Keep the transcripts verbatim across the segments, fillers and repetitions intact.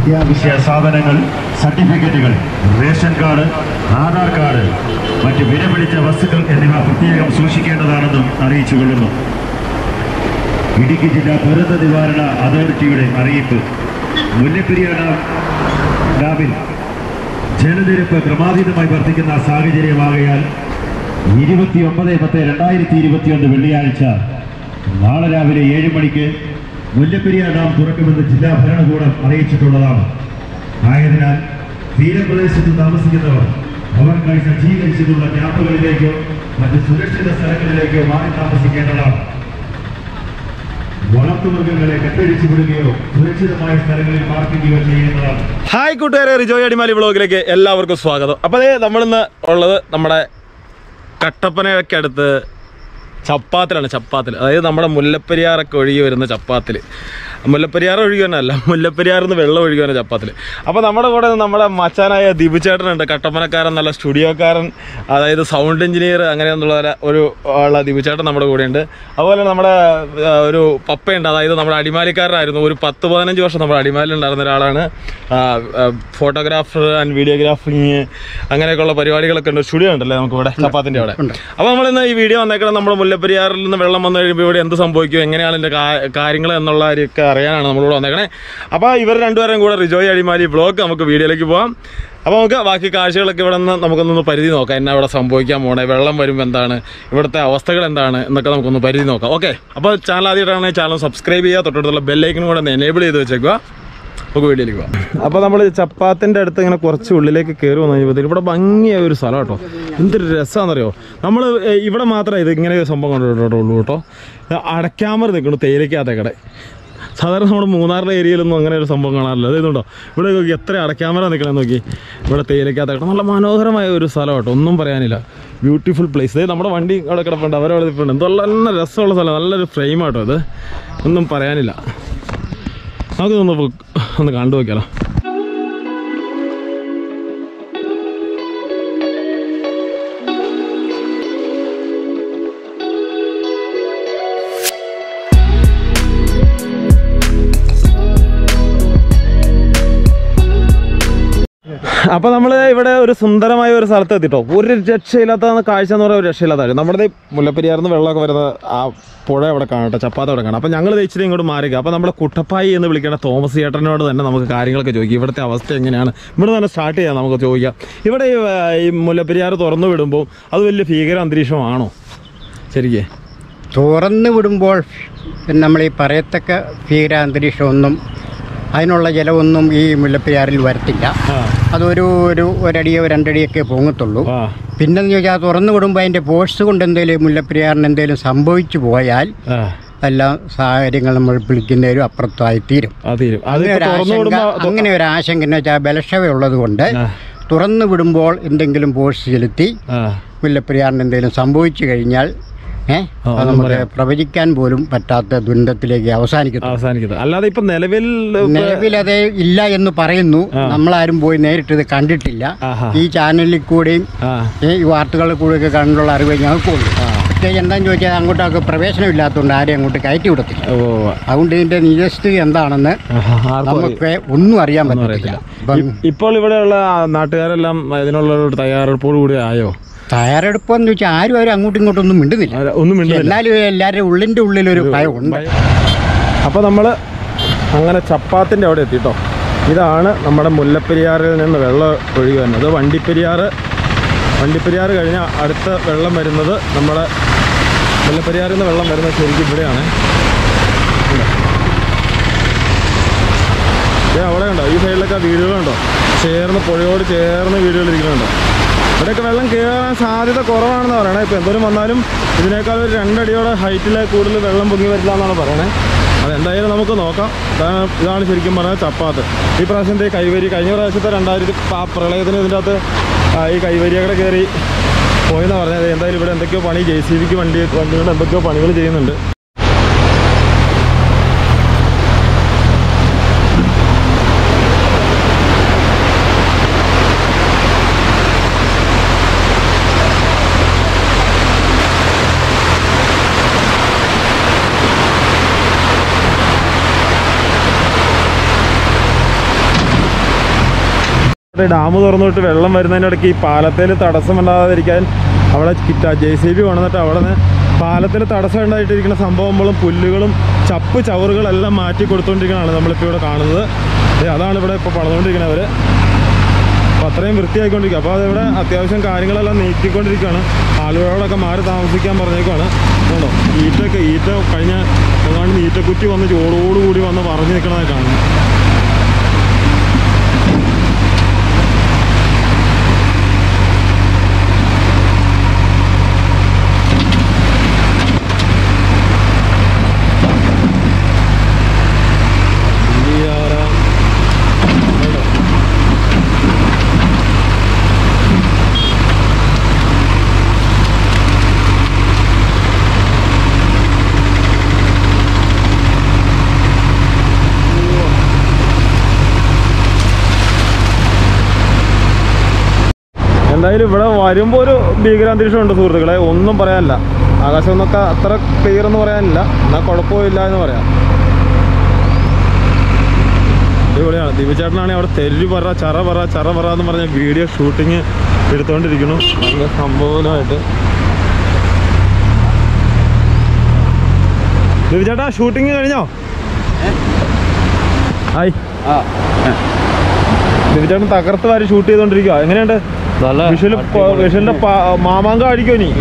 അത്യാവശ്യ സാധനങ്ങൾ, സർട്ടിഫിക്കറ്റുകൾ, റേഷൻ കാർഡ്, ആധാർ കാർഡ്, മറ്റ് വിലപിടിച്ച വസ്തുക്കൾ എന്നിവ പ്രത്യേകം സൂക്ഷിക്കേണ്ടതാണെന്നും അറിയിച്ചുകൊള്ളുന്നു. ഇടുക്കി ജില്ലാ ദുരന്ത നിവാരണ അതോറിറ്റിയുടെ അറിയിപ്പ്. മുല്ലപ്പെരിയാർ ഡാമിൽ ജലനിരപ്പ് ക്രമാതീതമായി വർദ്ധിക്കുന്ന സാഹചര്യമാകയാൽ ഇരുപത്തി ഒമ്പത് പത്ത് രണ്ടായിരത്തി ഇരുപത്തിയൊന്ന് വെള്ളിയാഴ്ച നാളെ രാവിലെ ഏഴ് മണിക്ക് മുല്ലപ്പെരിയാർ ഡാം തുറക്കുമെന്ന് ജില്ലാ ഭരണകൂടം അറിയിച്ചിട്ടുള്ളതാണ്. ആയതിനാൽ തീരപ്രദേശത്ത് താമസിക്കുന്നവർ അവർക്കായി സജ്ജീകരിച്ചിട്ടുള്ള ക്യാമ്പുകളിലേക്കോ മറ്റ് സുരക്ഷിത സ്ഥലങ്ങളിലേക്കോ മാറി താമസിക്കേണ്ടതാണ്. വളർത്തുമൃഗങ്ങളെ കെട്ടഴിച്ചു വിടുകയോ സുരക്ഷിതമായ സ്ഥലങ്ങളിൽ പാർപ്പിക്കുകയോ ചെയ്യുന്നതാണ്. ഹായ് കൂട്ടുകാരെ, റിജോയ് അടിമാലി വ്ളോഗിലേക്ക് എല്ലാവർക്കും സ്വാഗതം. അപ്പോൾ അതേ നമ്മളിന്ന് ഉള്ളത് നമ്മുടെ കട്ടപ്പനയൊക്കെ അടുത്ത് ചപ്പാത്തിലാണ്. ചപ്പാത്തിൽ, അതായത് നമ്മുടെ മുല്ലപ്പെരിയാറൊക്കെ ഒഴുകി വരുന്ന ചപ്പാത്തിൽ. മുല്ലപ്പെരിയാർ ഒഴുകുവാനല്ല, മുല്ലപ്പെരിയാറിൽ നിന്ന് വെള്ളം ഒഴുകുവാൻ ചപ്പാത്തിൽ. അപ്പോൾ നമ്മുടെ കൂടെ നമ്മുടെ മച്ചാനായ ദിബു ചേട്ടനുണ്ട്, കട്ടപ്പനക്കാരൻ, നല്ല സ്റ്റുഡിയോക്കാരൻ, അതായത് സൗണ്ട് എഞ്ചിനീയർ, അങ്ങനെയൊന്നുള്ള ഒരു ഉള്ള ദിബു ചേട്ടൻ നമ്മുടെ കൂടെയുണ്ട്. അതുപോലെ നമ്മുടെ ഒരു പപ്പയുണ്ട്, അതായത് നമ്മുടെ അടിമാലിക്കാരനായിരുന്നു. ഒരു പത്ത് പതിനഞ്ച് വർഷം നമ്മുടെ അടിമാലിൽ ഉണ്ടായിരുന്ന ഒരാളാണ്. ഫോട്ടോഗ്രാഫർ ആൻഡ് വീഡിയോഗ്രാഫിങ് അങ്ങനെയൊക്കെയുള്ള പരിപാടികളൊക്കെ ഉണ്ട്. സ്റ്റുഡിയോ ഉണ്ടല്ലേ നമുക്ക് ഇവിടെ ചപ്പാത്തിൻ്റെ അവിടെ. അപ്പോൾ നമ്മളിന്ന് ഈ വീഡിയോ വന്നേക്കണം നമ്മുടെ മുല്ലപ്പെരിയാറിൽ നിന്ന് വെള്ളം വന്നു കഴിയുമ്പോൾ ഇവിടെ എന്ത് സംഭവിക്കും, എങ്ങനെയാണ് ഇതിൻ്റെ കാര്യങ്ങൾ എന്നുള്ളവരൊക്കെ അറിയാനാണ് നമ്മളിവിടെ വന്നേക്കണേ. അപ്പോൾ ഇവർ രണ്ടുപേരും കൂടെ റിജോയ് അടിമാലി വ്ളോഗ് നമുക്ക് വീഡിയോയിലേക്ക് പോകാം. അപ്പോൾ നമുക്ക് ബാക്കി കാഴ്ചകളൊക്കെ ഇവിടെ നിന്ന് നമുക്കൊന്ന് പരിധി നോക്കാം. എന്നാ ഇവിടെ സംഭവിക്കാൻ പോകണേ, വെള്ളം വരുമ്പോൾ എന്താണ്, ഇവിടുത്തെ അവസ്ഥകൾ എന്താണ് എന്നൊക്കെ നമുക്കൊന്ന് പരിധി നോക്കാം. ഓക്കെ, അപ്പോൾ ചാനൽ ആദ്യമായിട്ടാണെങ്കിൽ ചാനൽ സബ്സ്ക്രൈബ് ചെയ്യുക, തൊട്ടടുത്തുള്ള ബെല്ലൈക്കനും കൂടെ ഒന്ന് എനേബിൾ ചെയ്ത് വെച്ചേക്കുക. നമുക്ക് വീഡിയോയിലേക്ക് പോകാം. അപ്പോൾ നമ്മൾ ചപ്പാത്തിൻ്റെ അടുത്ത് ഇങ്ങനെ കുറച്ച് ഉള്ളിലേക്ക് കയറി വന്നു കഴിയുമ്പോഴത്തേക്ക് ഇവിടെ ഭംഗിയായ ഒരു സ്ഥലം കേട്ടോ. എന്തൊരു രസമാണെന്നറിയോ, നമ്മൾ ഇവിടെ മാത്രമേ ഇത് ഇങ്ങനെ ഒരു സംഭവം കണ്ടിട്ടുള്ളൂ കേട്ടോ. അടയ്ക്കാമർ നിൽക്കുന്നു തേയിലയ്ക്കകത്തേക്കടെ. സാധാരണ നമ്മുടെ മൂന്നാറിലെ ഏരിയയിലൊന്നും അങ്ങനെ ഒരു സംഭവം കാണാറില്ല. അതായതുകൊണ്ടോ ഇവിടെ നോക്കി എത്ര അടയ്ക്കാമറ നിൽക്കണമെന്ന് നോക്കി. ഇവിടെ തേയിലയ്ക്കകത്തേക്കടെ നല്ല മനോഹരമായ ഒരു സ്ഥലം കേട്ടോ, ഒന്നും പറയാനില്ല. Beautiful place. ഇത് നമ്മുടെ വണ്ടി അവിടെ കിടപ്പുണ്ട്, അവരവിടെ നിൽപ്പുണ്ട്. എന്തോ നല്ല രസമുള്ള സ്ഥലം, നല്ലൊരു ഫ്രെയിം ആട്ടോ ഇത്, ഒന്നും പറയാനില്ല. നമുക്കിതൊന്ന് ഒന്ന് കണ്ടു നോക്കിയാലോ. അപ്പോൾ നമ്മൾ ഇവിടെ ഒരു സുന്ദരമായ ഒരു സ്ഥലത്ത് എത്തിട്ടോ. ഒരു രക്ഷയില്ലാത്ത കാഴ്ച എന്ന് പറയുന്ന ഒരു രക്ഷയില്ലാത്ത. നമ്മുടെ മുല്ലപ്പെരിയാറിൽ നിന്ന് വെള്ളമൊക്കെ വരുന്ന ആ പുഴ അവിടെ കാണട്ടെ, ചപ്പാത്ത അവിടെ കാണാം. അപ്പോൾ ഞങ്ങൾ ഇച്ചിരി ഇങ്ങോട്ട് മാറിക്കുക. അപ്പോൾ നമ്മുടെ കുട്ടപ്പായി എന്ന് വിളിക്കേണ്ട തോമസ് ചേട്ടനോട് തന്നെ നമുക്ക് കാര്യങ്ങളൊക്കെ ചോദിക്കാം. ഇവിടുത്തെ അവസ്ഥ എങ്ങനെയാണ്, ഇവിടെ തന്നെ സ്റ്റാർട്ട് ചെയ്യാം, നമുക്ക് ചോദിക്കാം. ഇവിടെ ഈ മുല്ലപ്പെരിയാർ തുറന്നു വിടുമ്പോൾ അത് വലിയ ഭീകര അന്തരീക്ഷമാണോ ശരിക്കേ? തുറന്നു വിടുമ്പോൾ നമ്മൾ ഈ പറയത്തക്ക ഭീകര അന്തരീക്ഷമൊന്നും, അതിനുള്ള ജലമൊന്നും ഈ മുല്ലപ്പെരിയാറിൽ വരത്തില്ല. അതൊരു ഒരു ഒരടിയോ രണ്ടടിയൊക്കെ പൊങ്ങത്തുള്ളൂ. പിന്നെന്ന് ചോദിച്ചാൽ തുറന്നു വിടുമ്പോൾ അതിൻ്റെ ഫോഴ്സ് കൊണ്ട് എന്തെങ്കിലും മുല്ലപ്പെരിയാറിന് എന്തെങ്കിലും സംഭവിച്ചു പോയാൽ എല്ലാ സാഹചര്യങ്ങൾ നമ്മൾ വിളിക്കുന്നതിലും അപ്പുറത്തായിത്തീരും. അങ്ങനെ ഒരു ആശങ്ക എന്ന് വെച്ചാൽ ബലക്ഷമയുള്ളത് കൊണ്ട് തുറന്നു വിടുമ്പോൾ എന്തെങ്കിലും ഫോഴ്സ് ചെലുത്തി മുല്ലപ്പെരിയാറിന് എന്തെങ്കിലും സംഭവിച്ചു കഴിഞ്ഞാൽ ഏഹ് അത് നമുക്ക് പ്രവചിക്കാൻ പോലും പറ്റാത്ത ദുരന്തത്തിലേക്ക് അവസാനിക്കുന്നു അവസാനിക്കുന്നത് അല്ലാതെ ഇപ്പൊ നിലവിൽ നിലവിൽ അത് ഇല്ല എന്ന് പറയുന്നു. നമ്മളാരും പോയി നേരിട്ട് ഇത് കണ്ടിട്ടില്ല. ഈ ചാനലിൽ കൂടെയും ഈ വാർത്തകളിൽ കൂടെയൊക്കെ കണ്ടുള്ള അറിവ് ഞങ്ങൾക്കുള്ളൂ. പ്രത്യേകിച്ച് എന്താണെന്ന് ചോദിച്ചാൽ അങ്ങോട്ടൊക്കെ പ്രവേശനം ഇല്ലാത്തതുകൊണ്ട് ആരെയും അങ്ങോട്ട് കയറ്റി വിടത്തില്ല. അതുകൊണ്ട് ഇതിന്റെ നിജസ്ഥിതി എന്താണെന്ന് നമുക്ക് ഒന്നും അറിയാൻ പറ്റത്തില്ല. ഇപ്പോൾ ഇവിടെയുള്ള നാട്ടുകാരെല്ലാം ഇതിനുള്ള ഒരു തയ്യാറെടുപ്പോട് കൂടി ആയോ? തയ്യാറെടുപ്പെന്ന് വെച്ചാൽ ആരും ആരും അങ്ങോട്ടും ഇങ്ങോട്ടും ഒന്നും മിണ്ടുന്നില്ല. ഒന്നും മിണ്ടുന്നില്ല. എന്നാലും എല്ലാവരും ഉള്ളിൻ്റെ ഉള്ളിലൊരു ഭയമുണ്ട്. അപ്പോൾ നമ്മൾ അങ്ങനെ ചപ്പാത്തിൻ്റെ അവിടെ എത്തിട്ടോ. ഇതാണ് നമ്മുടെ മുല്ലപ്പെരിയാറിൽ നിന്ന് വെള്ളം ഒഴുകി വരുന്നത്. വണ്ടിപ്പെരിയാർ വണ്ടിപ്പെരിയാർ കഴിഞ്ഞാൽ അടുത്ത വെള്ളം വരുന്നത് നമ്മുടെ മുല്ലപ്പെരിയാറിൽ നിന്ന് വെള്ളം വരുന്നത് ശരിക്കും ഇവിടെയാണ്. അവിടെ ഉണ്ടോ, ഈ സൈഡിലൊക്കെ വീടുകളുണ്ടോ, ചേർന്ന് പുഴയോട് ചേർന്ന് വീടുകൾ ഇരിക്കുന്നുണ്ടോ. ഇവിടെയൊക്കെ വെള്ളം കയറാൻ സാധ്യത കുറവാണെന്ന് പറയണേ. ഇപ്പോൾ എന്തോരം വന്നാലും ഇതിനേക്കാൾ ഒരു രണ്ടടിയോടെ ഹൈറ്റിൽ കൂടുതൽ വെള്ളം പൊങ്ങി വരില്ല എന്നാണ് പറയണേ. അതെന്തായാലും നമുക്ക് നോക്കാം. ഇതാണ് ഇതാണ് ശരിക്കും പറഞ്ഞാൽ ചപ്പാത്ത്. ഈ പ്രാവശ്യത്തെ കൈവരി, കഴിഞ്ഞ പ്രാവശ്യത്തെ രണ്ടായിരത്തി പ്രളയത്തിന് ഇതിൻ്റെ അകത്ത് ഈ കൈവരിയൊക്കെ കയറി പോയെന്ന് പറഞ്ഞത്. എന്തായാലും ഇവിടെ എന്തൊക്കെയോ പണി, ജെ സി ബിക്ക് വണ്ടി വണ്ടികളുടെ എന്തൊക്കെയോ പണികൾ ചെയ്യുന്നുണ്ട്. ഡാം തുറന്നിട്ട് വെള്ളം വരുന്നതിനിടയ്ക്ക് ഈ പാലത്തിൽ തടസ്സം ഉണ്ടാകാതിരിക്കാൻ അവിടെ ജെ സി ബി കൊണ്ടുവന്നിട്ട് അവിടെ നിന്ന് പാലത്തിൽ തടസ്സം ഉണ്ടായിട്ടിരിക്കുന്ന സംഭവങ്ങളും പുല്ലുകളും ചപ്പ് ചവറുകളെല്ലാം മാറ്റി കൊടുത്തുകൊണ്ടിരിക്കുന്നതാണ് നമ്മളിപ്പോൾ ഇവിടെ കാണുന്നത്. അതാണ് ഇവിടെ ഇപ്പോൾ പണിതുകൊണ്ടിരിക്കുന്നത് അവർ. അപ്പോൾ അത്രയും വൃത്തിയായിക്കൊണ്ടിരിക്കുക. അപ്പോൾ അതിവിടെ അത്യാവശ്യം കാര്യങ്ങളെല്ലാം നീക്കിക്കൊണ്ടിരിക്കുകയാണ്. ആളുകളോടൊക്കെ മാറി താമസിക്കാൻ പറഞ്ഞേക്കുവാണ്. കേട്ടോ, ഈറ്റൊക്കെ ഈറ്റ കഴിഞ്ഞ ഏതാണ്ട് ഈറ്റക്കുറ്റി വന്ന് ചോടോടുകൂടി വന്ന് പറഞ്ഞു നിൽക്കണതായി കാണുന്നു. എന്തായാലും ഇവിടെ വരുമ്പോൾ ഒരു ഭീകരാന്തരീക്ഷം ഉണ്ട് സുഹൃത്തുക്കളെ, ഒന്നും പറയാനില്ല. ആകാശം എന്നൊക്കെ അത്ര ക്ലിയർ എന്ന് പറയാനില്ല, എന്നാൽ കുഴപ്പമില്ല എന്ന് പറയാം. ഇവിടെയാണ് ദിവ്യചേട്ടനാണെങ്കിൽ അവിടെ തെരു പറ ചറ പറ ചറ പറ എന്ന് പറഞ്ഞ വീഡിയോ ഷൂട്ടിങ് എടുത്തുകൊണ്ടിരിക്കുന്നു. നല്ല സംഭവമായിട്ട്. ദിവ്യചേട്ടാ ഷൂട്ടിങ് കഴിഞ്ഞോ? ഹായ്. ദിവ്യചേട്ടൻ തകർത്ത് വാരി ഷൂട്ട് ചെയ്തോണ്ടിരിക്കുക. എങ്ങനെയുണ്ട്? വിഷുവിന്റെ മാമാങ്കം അടിക്കോ നീ?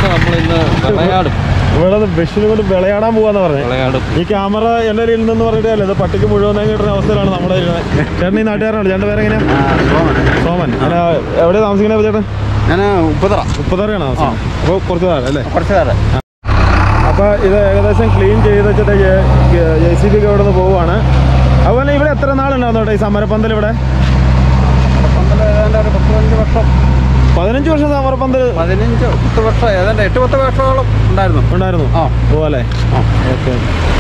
ഇവിടെ വിഷുവിനെ കൊണ്ട് വിളയാടാൻ പോവാന്ന് പറഞ്ഞു. ഈ ക്യാമറ എന്റെ കയ്യിൽ നിന്നെന്ന് പറഞ്ഞിട്ട് അല്ലേ ഇത് പട്ടിക്ക് മുഴുവൻ കിട്ടുന്ന അവസ്ഥയിലാണ് നമ്മുടെ. ചേട്ടൻ ഈ നാട്ടുകാരനാണ്. ചേട്ടൻ്റെ പേര് എങ്ങനെയാ? സോമൻ. എവിടെയാ താമസിക്കണേ ചേട്ടൻ? ഞാൻ ഉപ്പതറ. ഉപ്പതറയാണ് താമസം. അപ്പോൾ കുറച്ച് താഴെ അല്ലേ? കുറച്ച് താഴെ. അപ്പോൾ ഇത് ഏകദേശം ക്ലീൻ ചെയ്ത് വെച്ചിട്ട് ജെ സി ബിക്ക് ഇവിടെ നിന്ന് പോവുകയാണ്. അതുപോലെ ഇവിടെ എത്ര നാളുണ്ടായിരുന്നു കേട്ടോ ഈ സമരപ്പന്തൽ? ഇവിടെ പതിനഞ്ച് വർഷം പതിനഞ്ച് വർഷം സമരപ്പന്തൽ. പതിനഞ്ച് പത്ത് വർഷം ഏതാണ്ട് എട്ട് പത്ത് വർഷത്തോളം ഉണ്ടായിരുന്നു ഉണ്ടായിരുന്നു ആ പോലെ. ഓക്കെ.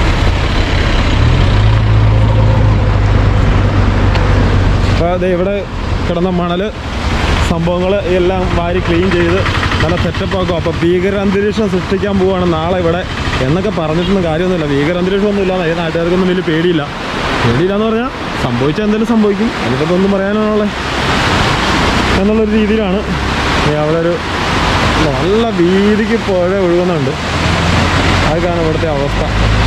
അപ്പോൾ അത് ഇവിടെ കിടന്ന മണൽ സംഭവങ്ങൾ എല്ലാം വാരി ക്ലീൻ ചെയ്ത് നല്ല സെറ്റപ്പ് ആക്കും. അപ്പോൾ ഭീകരാന്തരീക്ഷം സൃഷ്ടിക്കാൻ പോവുകയാണ് നാളെ ഇവിടെ എന്നൊക്കെ പറഞ്ഞിട്ടൊന്നും കാര്യമൊന്നുമില്ല. ഭീകരാന്തരീക്ഷം ഒന്നും ഇല്ലാന്ന് ഏത് നാട്ടുകാർക്കൊന്നും വലിയ പേടിയില്ല. പേടിയില്ല എന്ന് പറഞ്ഞാൽ സംഭവിച്ചാൽ എന്തെങ്കിലും സംഭവിക്കും, അതിപ്പോൾ ഒന്നും പറയാനാണുള്ളത് എന്നുള്ളൊരു രീതിയിലാണ്. അവിടെ ഒരു നല്ല വീതിക്ക് പുഴ ഒഴുകുന്നുണ്ട്. അതൊക്കെയാണ് ഇവിടുത്തെ അവസ്ഥ.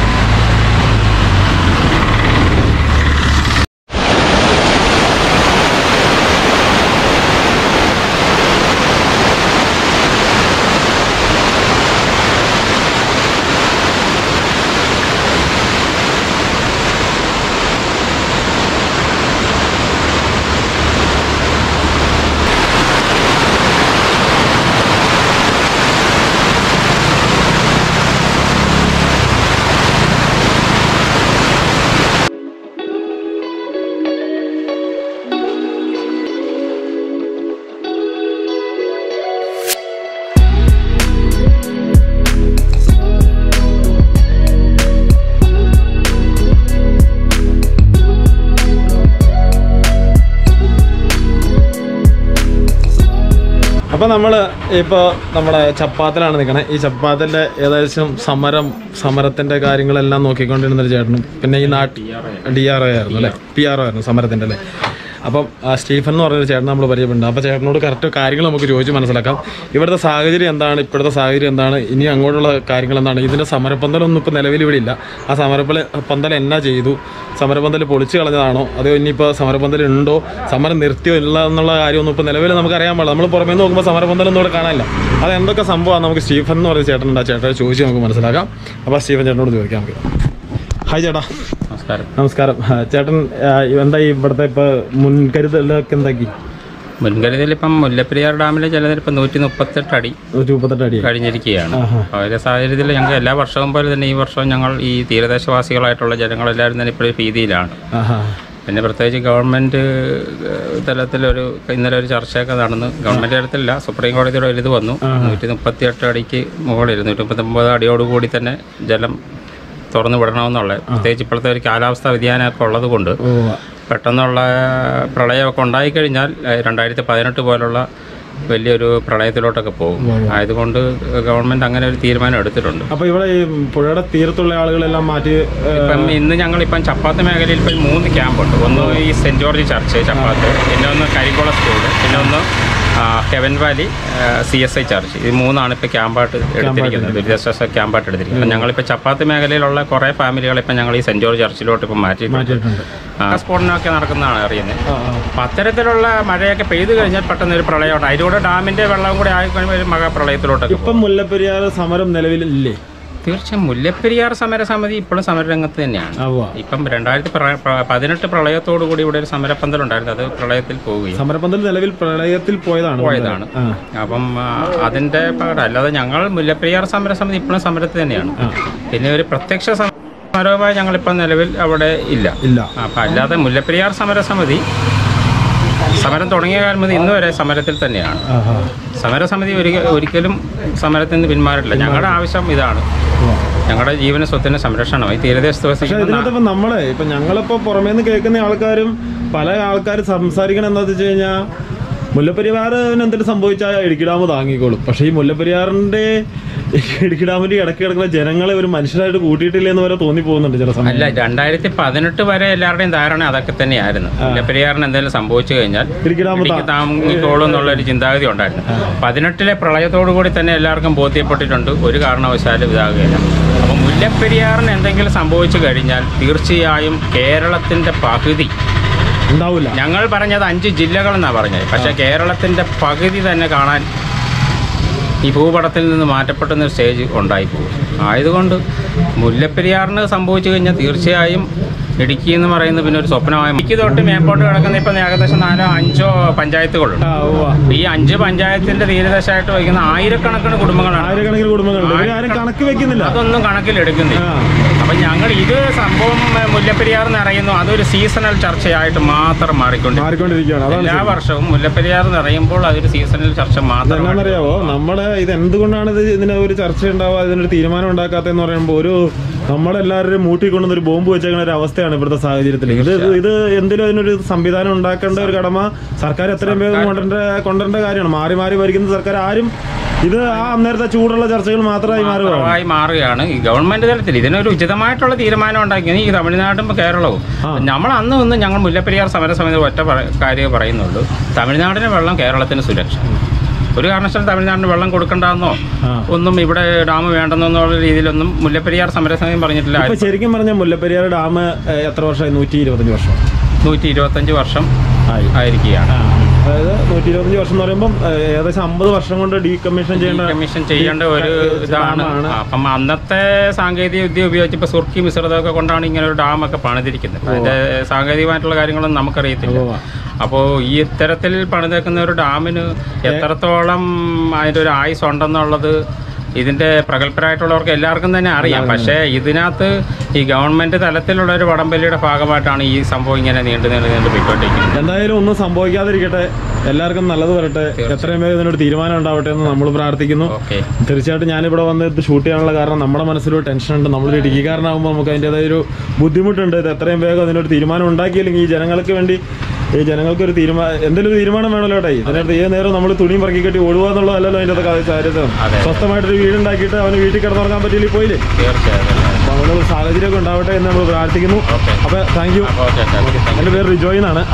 അപ്പോൾ നമ്മൾ ഇപ്പോൾ നമ്മുടെ ചപ്പാത്തിലാണ് നിൽക്കണേ. ഈ ചപ്പാത്തിൻ്റെ ഏകദേശം സമരം സമരത്തിൻ്റെ കാര്യങ്ങളെല്ലാം നോക്കിക്കൊണ്ടിരുന്നൊരു ചേട്ടനും പിന്നെ ഈ നാട്ട് ഡി ആർ ഒ ആയിരുന്നു അല്ലേ, പി ആർ ഒ ആയിരുന്നു സമരത്തിൻ്റെ അല്ലേ. അപ്പം സ്റ്റീഫൻ എന്ന് പറഞ്ഞൊരു ചേട്ടൻ നമ്മൾ പരിചയപ്പെടുന്നത്. അപ്പോൾ ചേട്ടനോട് കറക്റ്റ് കാര്യങ്ങൾ നമുക്ക് ചോദിച്ച് മനസ്സിലാക്കാം. ഇവിടുത്തെ സാഹചര്യം എന്താണ്, ഇപ്പോഴത്തെ സാഹചര്യം എന്താണ്, ഇനി അങ്ങോട്ടുള്ള കാര്യങ്ങൾ എന്താണ്. ഇതിൻ്റെ സമരപ്പന്തലൊന്നും ഇപ്പോൾ നിലവിൽ ഇവിടെ ഇല്ല. ആ സമരപ്പന്തൽ പന്തൽ എന്നാ ചെയ്തു, സമരപ്പന്തൽ പൊളിച്ചു കളഞ്ഞതാണോ അതോ ഇനിയിപ്പോൾ സമരപ്പന്തൽ ഉണ്ടോ, സമരം നിർത്തിയോ ഇല്ല എന്നുള്ള കാര്യമൊന്നും ഇപ്പോൾ നിലവിൽ നമുക്ക് അറിയാൻ പാടില്ല. നമ്മൾ പുറമേ നിന്ന് നോക്കുമ്പോൾ സമരപ്പന്തലൊന്നും ഇവിടെ കാണാനില്ല. അത് എന്തൊക്കെ സംഭവമാണ് നമുക്ക് സ്റ്റീഫൻ എന്ന് പറയുന്ന ചേട്ടനുണ്ട്. ആ ചേട്ടനെ ചോദിച്ച് നമുക്ക് മനസ്സിലാക്കാം. അപ്പോൾ സ്റ്റീഫൻ ചേട്ടനോട് ചോദിക്കാം നമുക്ക്. ഹായ് ചേട്ടാ. നമസ്കാരം. നമസ്കാരം. ചേട്ടൻ എന്താ ഇവിടുത്തെ ഇപ്പോൾ മുൻകരുതലൊക്കെ എന്താക്കി? മുൻകരുതൽ ഇപ്പം മുല്ലപ്പെരിയാർ ഡാമിലെ ജലനിരപ്പ് നൂറ്റി മുപ്പത്തെട്ട് അടി നൂറ്റി മുപ്പത്തെട്ട് അടി കഴിഞ്ഞിരിക്കുകയാണ്. അതിൻ്റെ സാഹചര്യത്തിൽ ഞങ്ങൾ എല്ലാ വർഷവും പോലെ തന്നെ ഈ വർഷം ഞങ്ങൾ ഈ തീരദേശവാസികളായിട്ടുള്ള ജനങ്ങളെല്ലാവരും തന്നെ ഇപ്പോഴും ഭീതിയിലാണ്. പിന്നെ പ്രത്യേകിച്ച് ഗവൺമെൻറ് തലത്തിലൊരു ഇന്നലെ ഒരു ചർച്ചയൊക്കെ നടന്നു. ഗവൺമെൻറ് തലത്തിലല്ല, സുപ്രീം കോടതിയുടെ ഒരു ഇത് വന്നു. നൂറ്റി മുപ്പത്തി എട്ട് അടിക്ക് മുകളിൽ നൂറ്റി മുപ്പത്തൊമ്പത് അടിയോടുകൂടി തന്നെ ജലം തുറന്നു വിടണമെന്നുള്ളത്. പ്രത്യേകിച്ച് ഇപ്പോഴത്തെ ഒരു കാലാവസ്ഥാ വ്യതിയാനമൊക്കെ ഉള്ളത് കൊണ്ട് പെട്ടെന്നുള്ള പ്രളയമൊക്കെ ഉണ്ടായിക്കഴിഞ്ഞാൽ രണ്ടായിരത്തി പതിനെട്ട് പോലുള്ള വലിയൊരു പ്രളയത്തിലോട്ടൊക്കെ പോകും. ആയതുകൊണ്ട് ഗവൺമെൻറ് അങ്ങനെ ഒരു തീരുമാനം എടുത്തിട്ടുണ്ട്. അപ്പോൾ ഇവിടെ ഈ പുഴയുടെ തീരത്തുള്ള ആളുകളെല്ലാം മാറ്റി ഇപ്പം ഇന്ന് ഞങ്ങളിപ്പം ചപ്പാത്ത് മേഖലയിൽ ഇപ്പം മൂന്ന് ക്യാമ്പുണ്ട്. ഒന്ന് ഈ സെൻറ്റ് ജോർജ് ചർച്ച് ചപ്പാത്ത്, പിന്നെ ഒന്ന് കരിക്കുളം സ്കൂള്, പിന്നെ ഒന്ന് heaven valley C S I church. ഇത് മൂന്നാണ് ഇപ്പോൾ ക്യാമ്പായിട്ട് എടുത്തിരിക്കുന്നത്, ദുരിതാശ്വാസ ക്യാമ്പായിട്ട് എടുത്തിരിക്കുന്നത്. അപ്പം ഞങ്ങളിപ്പോൾ ചപ്പാത്ത് മേഖലയിലുള്ള കുറേ ഫാമിലികൾ ഇപ്പം ഞങ്ങൾ ഈ സെൻറ്റ് ജോർജ് ചർച്ചിലോട്ട് ഇപ്പം മാറ്റിയിട്ടുണ്ട്. സ്ഫോടനമൊക്കെ നടക്കുന്നതാണ് അറിയുന്നത്. അപ്പം അത്തരത്തിലുള്ള മഴയൊക്കെ പെയ്തു കഴിഞ്ഞാൽ പെട്ടെന്ന് ഒരു പ്രളയമുണ്ട്. അതിലൂടെ ഡാമിൻ്റെ വെള്ളം കൂടെ ആയി കഴിയുമ്പോൾ ഒരു മഹാപ്രളയത്തിലോട്ടൊക്കെ. ഇപ്പം മുല്ലപ്പെരിയാർ സമരം നിലവിലില്ലേ? തീർച്ചയായും മുല്ലപ്പെരിയാർ സമരസമിതി ഇപ്പോഴും സമരരംഗത്ത് തന്നെയാണ്. ഇപ്പം രണ്ടായിരത്തി പതിനെട്ട് പ്രളയത്തോടു കൂടി ഇവിടെ ഒരു സമരപ്പന്തൽ ഉണ്ടായിരുന്നു. അത് പ്രളയത്തിൽ പോവുകയും സമരപ്പന്തൽ നിലവിൽ പ്രളയത്തിൽ പോയതാണ് പോയതാണ് അപ്പം അതിന്റെ പകരം അല്ലാതെ ഞങ്ങൾ മുല്ലപ്പെരിയാർ സമരസമിതി ഇപ്പോഴും സമരത്തിൽ തന്നെയാണ്. പിന്നെ ഒരു പ്രത്യക്ഷ സമരവുമായി ഞങ്ങളിപ്പം നിലവിൽ അവിടെ ഇല്ല ഇല്ല അപ്പം അല്ലാതെ മുല്ലപ്പെരിയാർ സമരസമിതി സമരം തുടങ്ങിയ കാലം മുതൽ ഇന്ന് വരെ സമരത്തിൽ തന്നെയാണ്. സമരസമിതി ഒരിക്കലും സമരത്തിൽ നിന്ന് പിന്മാറില്ല. ഞങ്ങളുടെ ആവശ്യം ഇതാണ്, ഞങ്ങളുടെ ജീവന സ്വത്തിന് സംരക്ഷണമായി തീരദേശത്ത്. നമ്മളെ ഇപ്പൊ ഞങ്ങളിപ്പോ പുറമേ നിന്ന് കേൾക്കുന്ന ആൾക്കാരും പല ആൾക്കാരും സംസാരിക്കണം എന്താണെന്ന് വെച്ച് കഴിഞ്ഞാൽ മുല്ലപ്പെരിയാറിന് എന്തെങ്കിലും സംഭവിച്ചാൽ ഇടുക്കി ഡാം താങ്ങിക്കോളും. പക്ഷേ ഈ മുല്ലപ്പെരിയാറിന്റെ ഇടുക്കി ഡാമിന്റെ ഇടയ്ക്ക് കിടക്കുന്ന ജനങ്ങളെ ഒരു മനുഷ്യരായിട്ട് കൂട്ടിയിട്ടില്ല എന്ന് വരെ തോന്നി പോകുന്നുണ്ട് ചില സമയം. അല്ല, രണ്ടായിരത്തി പതിനെട്ട് വരെ എല്ലാവരുടെയും ധാരണ അതൊക്കെ തന്നെയായിരുന്നു. മുല്ലപ്പെരിയാറിന് എന്തെങ്കിലും സംഭവിച്ചു കഴിഞ്ഞാൽ ഇടുക്കി ഡാം താങ്ങിക്കോളും എന്നുള്ളൊരു ചിന്താഗതി ഉണ്ടായിരുന്നു. പതിനെട്ടിലെ പ്രളയത്തോടു കൂടി തന്നെ എല്ലാവർക്കും ബോധ്യപ്പെട്ടിട്ടുണ്ട് ഒരു കാരണവശാലും ഇതാകുകയില്ല. അപ്പം മുല്ലപ്പെരിയാറിന് എന്തെങ്കിലും സംഭവിച്ചു കഴിഞ്ഞാൽ തീർച്ചയായും കേരളത്തിന്റെ പകുതി ഉണ്ടാവില്ല. ഞങ്ങൾ പറഞ്ഞത് അഞ്ച് ജില്ലകളെന്നാണ് പറഞ്ഞത്. പക്ഷേ കേരളത്തിൻ്റെ പകുതി തന്നെ കാണാൻ ഈ ഭൂപടത്തിൽ നിന്ന് മാറ്റപ്പെടുന്ന സ്റ്റേജ് ഉണ്ടായിപ്പോകും. ആയതുകൊണ്ട് മുല്ലപ്പെരിയാറിന് സംഭവിച്ചു കഴിഞ്ഞാൽ തീർച്ചയായും ഇടുക്കി എന്ന് പറയുന്നത് പിന്നെ ഒരു സ്വപ്നമായി. ഇടുക്കി തൊട്ട് മേപ്പോട്ട് കിടക്കുന്ന ഇപ്പം ഏകദേശം നാലോ അഞ്ചോ പഞ്ചായത്തുകളുണ്ട്. ഈ അഞ്ച് പഞ്ചായത്തിന്റെ തീരദേശമായിട്ട് വയ്ക്കുന്ന ആയിരക്കണക്കിന് കുടുംബങ്ങളാണ്. ആയിരക്കണക്കിന് കുടുംബങ്ങളുണ്ട്, കണക്ക് വെക്കുന്നില്ല, അതൊന്നും കണക്കിലെടുക്കുന്നില്ല. അപ്പം ഞങ്ങൾ ഇത് സംഭവം മുല്ലപ്പെരിയാർ നിറയുന്നു, അതൊരു സീസണൽ ചർച്ചയായിട്ട് മാത്രം മാറിക്കൊണ്ടിരിക്കുകയാണ്. എല്ലാ വർഷവും മുല്ലപ്പെരിയാർ നിറയുമ്പോൾ അതൊരു സീസണൽ ചർച്ച മാത്രം. എന്താണെന്നറിയാവോ, നമ്മുടെ ഇത് എന്തുകൊണ്ടാണ് ഇത് ഇതിന് ഒരു ചർച്ച ഉണ്ടാവുക, ഇതിനൊരു തീരുമാനം ഉണ്ടാക്കാത്തതെന്ന് പറയുമ്പോൾ ഒരു നമ്മളെല്ലാവരും മൂട്ടിക്കൊണ്ടുന്ന ഒരു ബോംബ് വെച്ചേക്കുന്ന ഒരു അവസ്ഥയാണ് ഇവിടുത്തെ സാഹചര്യത്തിൽ. ഇത് ഇത് എന്തിനും അതിനൊരു സംവിധാനം ഉണ്ടാക്കേണ്ട ഒരു കടമ സർക്കാർ എത്രയും വേഗം കൊണ്ടുവരേണ്ട കൊണ്ടുവരേണ്ട കാര്യമാണ്. മാറി മാറി ഭരിക്കുന്ന സർക്കാർ ആരും ഇത് ആ അന്നേരത്തെ ചൂടുള്ള ചർച്ചകൾ മാത്രമായി മാറുകയായി മാറുകയാണ് ഈ ഗവൺമെന്റ് തലത്തിൽ. ഇതിനൊരു ഉചിതമായിട്ടുള്ള തീരുമാനം ഉണ്ടാക്കിയത് ഈ തമിഴ്നാടും കേരളവും. നമ്മൾ അന്ന് ഒന്ന് ഞങ്ങൾ മുല്ലപ്പെരിയാർ സമരസമിതി ഒറ്റ കാര്യം പറയുന്നുള്ളൂ, തമിഴ്നാടിന് വെള്ളം, കേരളത്തിന് സുരക്ഷ. ഒരു കാരണവശാലും തമിഴ്നാടിന് വെള്ളം കൊടുക്കണ്ടെന്നോ ഒന്നും ഇവിടെ ഡാം വേണ്ടെന്നുള്ള രീതിയിലൊന്നും മുല്ലപ്പെരിയാർ സമരസമിതി പറഞ്ഞിട്ടില്ല. ശരിക്കും പറഞ്ഞാൽ മുല്ലപ്പെരിയാർ ഡാം എത്ര വർഷമായി? നൂറ്റി ഇരുപത്തഞ്ച് വർഷം നൂറ്റി ഇരുപത്തഞ്ച് വർഷം ആയിരിക്കുകയാണ്. അതായത് നൂറ്റി ഇരുപത്തഞ്ച് വർഷം എന്ന് പറയുമ്പോൾ ഏകദേശം അമ്പത് വർഷം കൊണ്ട് ഡീകമ്മീഷൻ ചെയ്യേണ്ട കമ്മീഷൻ ചെയ്യേണ്ട ഒരു ഇതാണ്. അപ്പം അന്നത്തെ സാങ്കേതിക വിദ്യ ഉപയോഗിച്ച് ഇപ്പോൾ സുർക്കി മിശ്രിതമൊക്കെ കൊണ്ടാണ് ഇങ്ങനെ ഒരു ഡാമൊക്കെ പണിതിരിക്കുന്നത്. അതിൻ്റെ സാങ്കേതികമായിട്ടുള്ള കാര്യങ്ങളൊന്നും നമുക്കറിയത്തില്ല. അപ്പോൾ ഈ ഇത്തരത്തിൽ പണിതേക്കുന്ന ഒരു ഡാമിന് എത്രത്തോളം അതിൻ്റെ ഒരു ആയുസ് ഉണ്ടെന്നുള്ളത് ഇതിൻ്റെ പ്രഗത്ഭരായിട്ടുള്ളവർക്ക് എല്ലാവർക്കും തന്നെ അറിയാം. പക്ഷേ ഇതിനകത്ത് ഈ ഗവൺമെൻറ് തലത്തിലുള്ള ഒരു വടംവലിയുടെ ഭാഗമായിട്ടാണ് ഈ സംഭവം ഇങ്ങനെ നീണ്ടു നീണ്ടു നീണ്ടു പോയിക്കൊണ്ടിരിക്കുന്നത്. എന്തായാലും ഒന്നും സംഭവിക്കാതിരിക്കട്ടെ, എല്ലാവർക്കും നല്ലത് വരട്ടെ, എത്രയും വേഗം ഇതിനൊരു തീരുമാനം ഉണ്ടാവട്ടെ എന്ന് നമ്മൾ പ്രാർത്ഥിക്കുന്നു. തീർച്ചയായിട്ടും ഞാനിവിടെ വന്ന് ഇത് ഷൂട്ട് ചെയ്യാനുള്ള കാരണം നമ്മുടെ മനസ്സിലൊരു ടെൻഷനുണ്ട്. നമ്മളൊരു ഇടുക്കിക്കാരനാകുമ്പോൾ നമുക്ക് അതിൻ്റെതായ ഒരു ബുദ്ധിമുട്ടുണ്ട്. ഇത് എത്രയും വേഗം അതിനൊരു തീരുമാനം ഉണ്ടാക്കിയില്ലെങ്കിൽ ഈ ജനങ്ങൾക്ക് വേണ്ടി ഈ ജനങ്ങൾക്കൊരു തീരുമാനം എന്തെങ്കിലും ഒരു തീരുമാനം വേണമല്ലോ ഏട്ടായി. ഇതിനകത്ത് ഏത് നേരം നമ്മൾ തുണിയും പറക്കി കെട്ടി ഓടുക എന്നുള്ളതല്ലല്ലോ അതിൻ്റെ അകത്ത് കാര്യത്തിൽ. സ്വസ്ഥമായിട്ടൊരു വീടുണ്ടാക്കിയിട്ട് അവന് വീട്ടിൽ കിടന്നുറങ്ങാൻ പറ്റിയില്ല പോയില്ലേ. അപ്പോൾ അങ്ങനെയുള്ള സാഹചര്യമൊക്കെ ഉണ്ടാവട്ടെ എന്ന് നമ്മൾ പ്രാർത്ഥിക്കുന്നു. അപ്പോൾ താങ്ക് യു. എൻ്റെ പേര് റിജോയ് എന്നാണ്.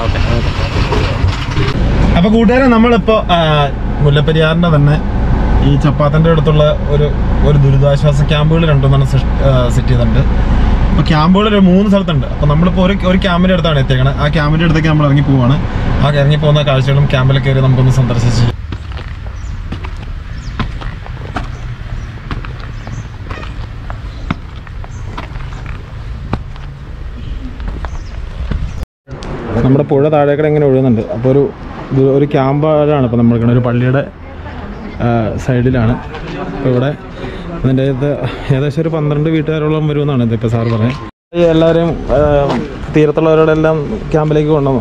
അപ്പോൾ കൂട്ടുകാരെ, നമ്മളിപ്പോൾ മുല്ലപ്പെരിയാറിൻ്റെ തന്നെ ഈ ചപ്പാത്തിൻ്റെ അടുത്തുള്ള ഒരു ഒരു ദുരിതാശ്വാസ ക്യാമ്പുകൾ രണ്ടെണ്ണം സെറ്റ് ചെയ്തിട്ടുണ്ട്. അപ്പോൾ ക്യാമ്പുകൾ ഒരു മൂന്ന് സ്ഥലത്തുണ്ട്. അപ്പോൾ നമ്മളിപ്പോൾ ഒരു ഒരു ക്യാമ്പിൻ്റെ അടുത്താണ് എത്തിയേക്കണത്. ആ ക്യാമ്പിൻ്റെ അടുത്തേക്ക് നമ്മൾ ഇറങ്ങി പോവാണ്. ആ ഇറങ്ങി പോകുന്ന കാഴ്ചകളും ക്യാമ്പിൽ കയറി നമുക്കൊന്ന് സന്ദർശിച്ച് നമ്മുടെ പുഴ താഴേക്കടെ ഇങ്ങനെ ഒഴുകുന്നുണ്ട്. അപ്പോൾ ഒരു ഒരു ക്യാമ്പാണ് ഇപ്പോൾ നമ്മൾ ഒരു പള്ളിയുടെ സൈഡിലാണ്. അപ്പോൾ ഇവിടെ അതിൻ്റെ അകത്ത് ഏകദേശം ഒരു പന്ത്രണ്ട് വീട്ടുകാരോളം വരുമെന്നാണ് ഇതിപ്പോൾ സാറ് പറഞ്ഞത്. എല്ലാവരും തീരത്തുള്ളവരോടെല്ലാം ക്യാമ്പിലേക്ക് കൊണ്ടുവന്നോ?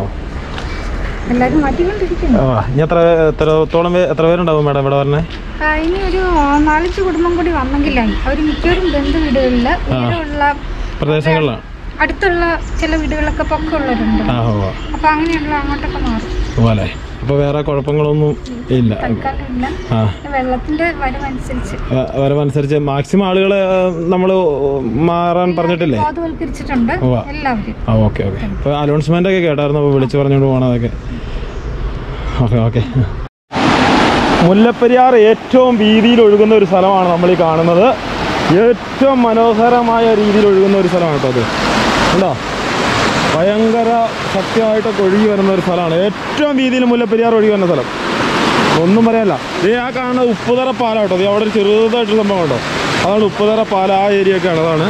ഇനി എത്ര എത്രത്തോളം എത്ര പേരുണ്ടാവും മാഡം ഇവിടെ പറഞ്ഞേ? ഇനി ഒരു നാലഞ്ച് കുടുംബം കൂടി വന്നെങ്കിലായി. അവർ മിക്കവരും ബന്ധു വീടുകളിൽ പ്രദേശങ്ങളിലാണ്, അടുത്തുള്ള ചില വീടുകളൊക്കെ പൊക്കമുള്ളവരുണ്ട്. അപ്പൊ അങ്ങനെയുള്ള അങ്ങോട്ടൊക്കെ മാറും. പോലെ അപ്പോൾ വേറെ കുഴപ്പങ്ങളൊന്നും ഇല്ല. ആ വെള്ളത്തിന്റെ വരവനുസരിച്ച് വരവനുസരിച്ച് മാക്സിമം ആളുകൾ നമ്മൾ മാറാൻ പറഞ്ഞിട്ടില്ലേ? ആ ഓക്കെ ഓക്കെ. അപ്പോൾ അനൗൺസ്മെൻ്റ് ഒക്കെ കേട്ടായിരുന്നു, അപ്പോൾ വിളിച്ചു പറഞ്ഞുകൊണ്ട് പോകണം അതൊക്കെ. Okay okay. മുല്ലപ്പെരിയാർ ഏറ്റവും വീതിയിൽ ഒഴുകുന്ന ഒരു സ്ഥലമാണ് നമ്മൾ ഈ കാണുന്നത്. ഏറ്റവും മനോഹരമായ രീതിയിൽ ഒഴുകുന്ന ഒരു സ്ഥലമാണ് കേട്ടോ അത്. ഉണ്ടോ? ഭയങ്കര ശക്തിയായിട്ടൊക്കെ ഒഴുകി വരുന്ന ഒരു സ്ഥലമാണ്. ഏറ്റവും വീതിയിൽ മുല്ലപ്പെരിയാർ ഒഴുകി വരുന്ന സ്ഥലം, ഒന്നും പറയാനില്ല. ഇത് ആ കാണുന്ന ഉപ്പുതറ പാലം കേട്ടോ. അവിടെ ഒരു ചെറുതായിട്ടൊരു സംഭവം കേട്ടോ, അതാണ് ഉപ്പുതറ പാലം. ആ ഏരിയ ഒക്കെയാണ്, അതാണ്.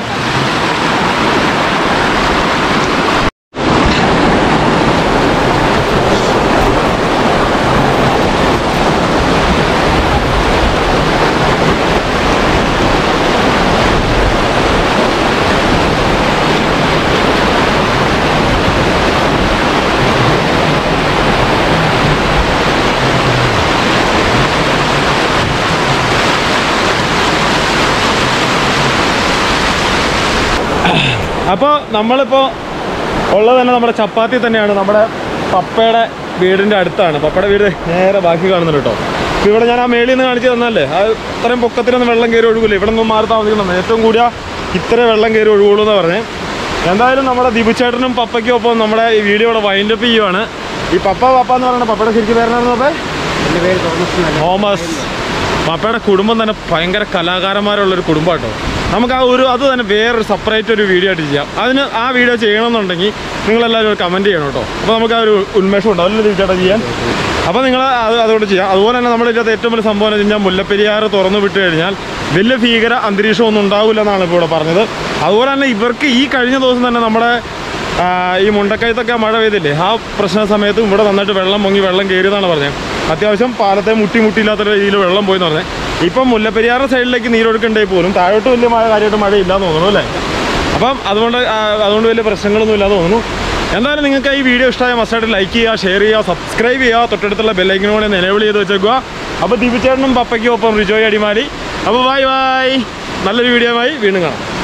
അപ്പോൾ നമ്മളിപ്പോൾ ഉള്ളത് തന്നെ നമ്മുടെ ചപ്പാത്തി തന്നെയാണ്. നമ്മുടെ പപ്പയുടെ വീടിൻ്റെ അടുത്താണ്. പപ്പയുടെ വീട് നേരെ ബാക്കി കാണുന്നുണ്ട് കേട്ടോ. ഇപ്പോൾ ഇവിടെ ഞാൻ ആ മേളിൽ നിന്ന് കാണിച്ച് തന്നല്ലേ, ആ ഇത്രയും പൊക്കത്തിനൊന്നും വെള്ളം കയറി ഒഴുകില്ല. ഇവിടെ നിന്നും മാറി താമസിക്കണം, ഏറ്റവും കൂടിയ ഇത്ര വെള്ളം കയറി ഒഴുകുള്ളൂ എന്ന് പറഞ്ഞേ. എന്തായാലും നമ്മുടെ ദിബുച്ചേട്ടനും പപ്പയ്ക്കും ഒപ്പം നമ്മുടെ ഈ വീഡിയോ ഇവിടെ വൈൻഡപ്പ് ചെയ്യുവാണ്. ഈ പപ്പ പപ്പ എന്ന് പറയുന്നത് പപ്പയുടെ ശരിക്കും പേരാണെന്ന് പറഞ്ഞാൽ എൻ്റെ പേര് തോമസ്. തോമസ്. പപ്പയുടെ കുടുംബം തന്നെ ഭയങ്കര കലാകാരന്മാരുള്ളൊരു കുടുംബം കേട്ടോ. നമുക്ക് ആ ഒരു അത് തന്നെ വേറൊരു സെപ്പറേറ്റ് ഒരു വീഡിയോ ആയിട്ട് ചെയ്യാം. അതിന് ആ വീഡിയോ ചെയ്യണമെന്നുണ്ടെങ്കിൽ നിങ്ങളെല്ലാവരും ഒരു കമൻറ്റ് ചെയ്യണം കേട്ടോ. അപ്പോൾ നമുക്ക് ആ ഒരു ഉന്മേഷം ഉണ്ടാവും അല്ലേ ചേട്ടാ ചെയ്യാൻ. അപ്പോൾ നിങ്ങൾ അത് അതുകൊണ്ട് ചെയ്യാം. അതുപോലെ തന്നെ നമ്മുടെ ഇതിനകത്ത് ഏറ്റവും വലിയ സംഭവം എന്ന് വെച്ച് കഴിഞ്ഞാൽ മുല്ലപ്പെരിയാർ തുറന്നു വിട്ട് കഴിഞ്ഞാൽ വലിയ ഭീകര അന്തരീക്ഷമൊന്നും ഉണ്ടാവില്ല എന്നാണ് ഇപ്പോൾ ഇവിടെ പറഞ്ഞത്. അതുപോലെ തന്നെ ഇവർക്ക് ഈ കഴിഞ്ഞ ദിവസം തന്നെ നമ്മുടെ ഈ മുണ്ടക്കയത്തൊക്കെ മഴ പെയ്തില്ലേ, ആ പ്രശ്ന സമയത്ത് ഇവിടെ നന്നായിട്ട് വെള്ളം പൊങ്ങി വെള്ളം കയറിയെന്നാണ് പറഞ്ഞത്. അത്യാവശ്യം പാലത്തെ മുട്ടി മുട്ടിയില്ലാത്ത രീതിയിൽ വെള്ളം പോയെന്ന് പറഞ്ഞത്. ഇപ്പം മുല്ലപ്പെരിയാറിൻ്റെ സൈഡിലേക്ക് നീരൊഴുക്കുണ്ടെങ്കിൽ പോലും താഴോട്ട് വലിയ മഴ കാര്യമായിട്ട് മഴയില്ലാന്ന് തോന്നുന്നു അല്ലേ. അപ്പം അതുകൊണ്ട് അതുകൊണ്ട് വലിയ പ്രശ്നങ്ങളൊന്നും ഇല്ലാന്ന് തോന്നുന്നു. എന്തായാലും നിങ്ങൾക്ക് ഈ വീഡിയോ ഇഷ്ടമായ മസ്റ്റായിട്ട് ലൈക്ക് ചെയ്യുക, ഷെയർ ചെയ്യുക, സബ്സ്ക്രൈബ് ചെയ്യുക, തൊട്ടടുത്തുള്ള ബെല്ലൈക്കനോടെ എനേബിൾ ചെയ്ത് വെച്ചേക്കുക. അപ്പോൾ ദിബുച്ചേട്ടനും പപ്പയ്ക്കും ഒപ്പം റിജോയ് അടിമാലി. അപ്പോൾ ബൈ ബൈ, നല്ലൊരു വീഡിയോ ആയി വീണ്ടും കാണാം.